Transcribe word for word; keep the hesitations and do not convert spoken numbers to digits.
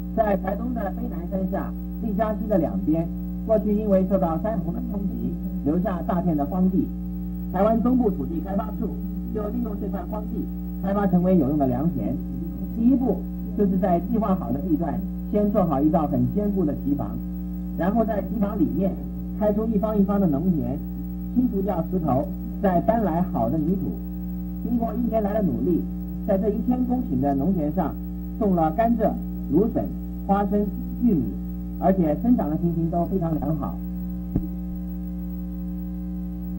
在台东的卑南山下、立嘉溪的两边，过去因为受到山洪的冲击，留下大片的荒地。台湾中部土地开发处就利用这块荒地，开发成为有用的良田。第一步就是在计划好的地段，先做好一道很坚固的堤防，然后在堤防里面开出一方一方的农田，清除掉石头，再搬来好的泥土。经过一年来的努力，在这一千公顷的农田上种了甘蔗、芦笋、花生、玉米，而且生长的情形都非常良好。